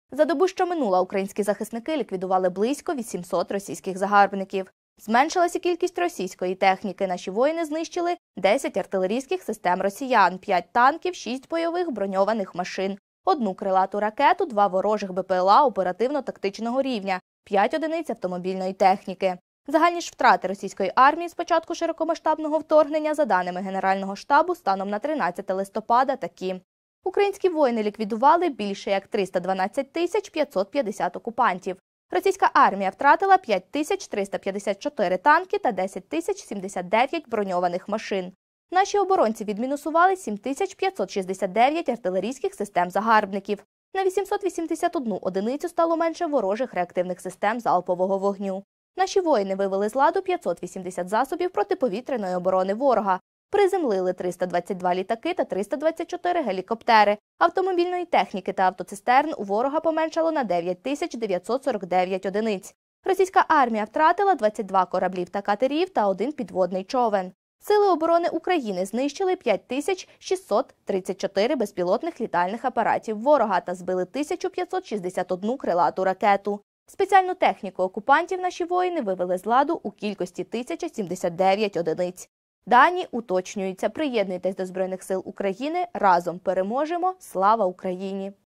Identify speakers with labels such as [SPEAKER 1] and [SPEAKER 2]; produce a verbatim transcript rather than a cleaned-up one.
[SPEAKER 1] За добу, що минула, українські захисники ліквідували близько вісімсот російських загарбників. Зменшилася кількість російської техніки. Наші воїни знищили десять артилерійських систем росіян, п'ять танків, шість бойових броньованих машин, одну крилату ракету, два ворожих Б П Л А оперативно-тактичного рівня, п'ять одиниць автомобільної техніки. Загальні ж втрати російської армії з початку широкомасштабного вторгнення, за даними Генерального штабу, станом на тринадцяте листопада такі. Українські воїни ліквідували більше як триста дванадцять тисяч п'ятсот п'ятдесят окупантів. Російська армія втратила п'ять тисяч триста п'ятдесят чотири танки та десять тисяч сімдесят дев'ять броньованих машин. Наші оборонці відмінусували сім тисяч п'ятсот шістдесят дев'ять артилерійських систем загарбників. На вісімсот вісімдесят одну одиницю стало менше ворожих реактивних систем залпового вогню. Наші воїни вивели з ладу п'ятсот вісімдесят засобів протиповітряної оборони ворога. Приземлили триста двадцять два літаки та триста двадцять чотири гелікоптери. Автомобільної техніки та автоцистерн у ворога поменшало на дев'ять тисяч дев'ятсот сорок дев'ять одиниць. Російська армія втратила двадцять два кораблів та катерів та один підводний човен. Сили оборони України знищили п'ять тисяч шістсот тридцять чотири безпілотних літальних апаратів ворога та збили тисячу п'ятсот шістдесят одну крилату ракету. Спеціальну техніку окупантів наші воїни вивели з ладу у кількості тисяча сімдесят дев'ять одиниць. Дані уточнюються. Приєднуйтесь до Збройних сил України. Разом переможемо. Слава Україні!